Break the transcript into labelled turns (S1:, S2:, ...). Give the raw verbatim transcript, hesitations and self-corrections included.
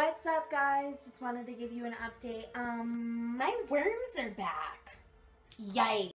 S1: What's up, guys? Just wanted to give you an update. Um, my worms are back. Yikes.